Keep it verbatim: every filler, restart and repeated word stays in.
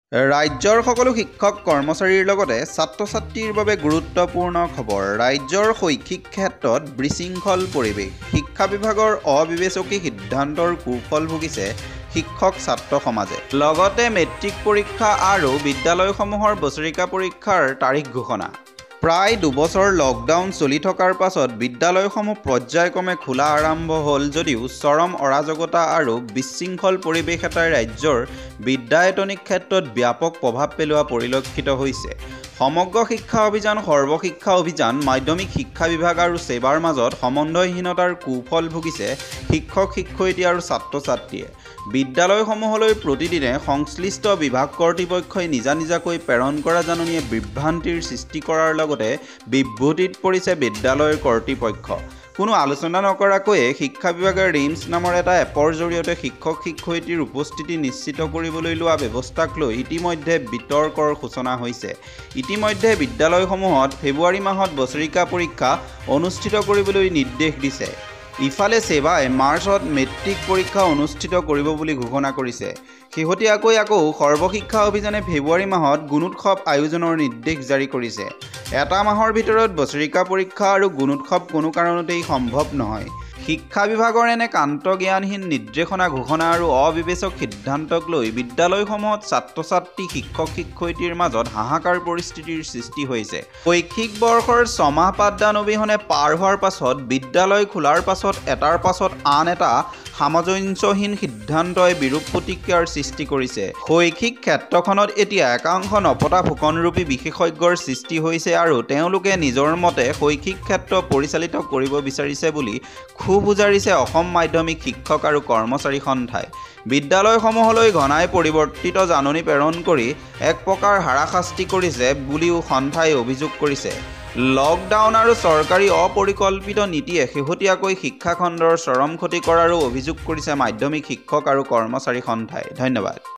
ৰাজ্যৰ সকলো শিক্ষক কৰ্মচাৰীৰ লগতে ছাত্ৰ-ছাত্ৰীৰ বাবে গুৰুত্বপূৰ্ণ খবৰ। ৰাজ্যৰ শৈক্ষিক ক্ষেত্ৰত বিশৃংখল পৰিৱেশ। শিক্ষা বিভাগৰ অবিবেচকী সিদ্ধান্তৰ কুফল ভুগিছে শিক্ষক ছাত্ৰ সমাজে। লগতে মেট্ৰিক পৰীক্ষা আৰু বিদ্যালয়সমূহৰ বছৰিকা পৰীক্ষাৰ তাৰিখ ঘোষণা। প্ৰায় দুবছৰ লকডাউন চলি থকাৰ পাছত বিদ্যালয়সমূহ পৰ্যায়ক্ৰমে খোলা আৰম্ভ হ'ল যদিও চৰম অৰাজকতা আৰু বিশৃংখল পৰিৱেশ এটাই ৰাজ্যৰ বিদ্যায়তনিক ক্ষেত্ৰত ব্যাপক প্ৰভাৱ পেলোৱা পৰিলক্ষিত হৈছে। সমগ্ৰ শিক্ষা অভিযান সৰ্বশিক্ষা অভিযান মাধ্যমিক শিক্ষা বিভাগ আৰু সেৱাৰ মাজত সমন্বয়হীনতাৰ কুফল ভুগিছে শিক্ষক শিক্ষয়িত্ৰী আৰু ছাত্ৰ ছাত্ৰীয়ে। বিদ্যালয়সমূহলৈ প্ৰতিদিনে সংশ্লিষ্ট বিভাগ কৰ্তৃপক্ষই নিজা নিজাকৈ প্ৰেৰণ কৰা জাননীয়ে বিভ্ৰান্তিৰ সৃষ্টি কৰাৰ লগতে বিভ্ৰতিত পৰিছে বিদ্যালয়ৰ কৰ্তৃপক্ষ। কোনো আলোচনা নকৰাকৈয়ে শিক্ষা বিভাগে ৰিমছ নামৰ এটা এপৰ জৰিয়তে শিক্ষক শিক্ষয়িত্ৰীৰ উপস্থিতি নিশ্চিত কৰিবলৈ লোৱা ব্যৱস্থাক লৈ ইতিমধ্যে বিতৰ্কৰ সূচনা হৈছে। ইতিমধ্যে বিদ্যালয়সমূহত ফেব্ৰুৱাৰী মাহত বছৰিকা পৰীক্ষা অনুষ্ঠিত কৰিবলৈ নিৰ্দেশ দিছে। ইফালে সেৱাই মাৰ্চত মেট্ৰিক পৰীক্ষা অনুষ্ঠিত কৰিব বুলি ঘোষণা কৰিছে। শেহতীয়াকৈ আকৌ সৰ্বশিক্ষা অভিযানে ফেব্ৰুৱাৰী মাহত গুণোৎসৱ আয়োজনৰ নিৰ্দেশ জাৰি কৰিছে। এটা মাহৰ ভিতৰত বছৰিকা পৰীক্ষা আৰু গুণোৎসৱ কোনো কাৰণতেই সম্ভৱ নহয়। শিক্ষা বিভাগৰ এনে কান্তজ্ঞানহীন নিৰ্দেশনা ঘোষণা আৰু অবিবেচক সিদ্ধান্তক লৈ বিদ্যালয়সমূহত ছাত্ৰ ছাত্ৰী শিক্ষক শিক্ষয়িত্ৰীৰ মাজত হাহাকাৰ পৰিস্থিতিৰ সৃষ্টি হৈছে। শৈক্ষিক বৰ্ষৰ ছমাহ পাঠদান অবিহনে পাৰ হোৱাৰ পাছত বিদ্যালয় খোলাৰ পাছত এটাৰ পাছত আন এটা সামঞ্জস্যহীন সিদ্ধান্তই বিৰূপ প্ৰতিক্ৰিয়াৰ সৃষ্টি কৰিছে। শৈক্ষিক ক্ষেত্ৰখনত এতিয়া একাংশ নপতা ফুকনৰূপী বিশেষজ্ঞৰ সৃষ্টি হৈছে আৰু তেওঁলোকে নিজৰ মতে শৈক্ষিক ক্ষেত্ৰ পৰিচালিত কৰিব বিচাৰিছে বুলি ক্ষোভ উজাৰিছে অসম মাধ্যমিক শিক্ষক আৰু কৰ্মচাৰী সন্থাই। বিদ্যালয়সমূহলৈ ঘনাই পৰিৱৰ্তিত জাননী প্ৰেৰণ কৰি এক প্ৰকাৰ হাৰাশাস্তি কৰিছে বুলিও সন্থাই অভিযোগ কৰিছে। লকডাউন আৰু চৰকাৰী অপৰিকল্পিত নীতিয়ে শেহতীয়াকৈ শিক্ষাখণ্ডৰ চৰম ক্ষতি কৰাৰো অভিযোগ কৰিছে মাধ্যমিক শিক্ষক আৰু কৰ্মচাৰী সন্থাই। ধন্যবাদ।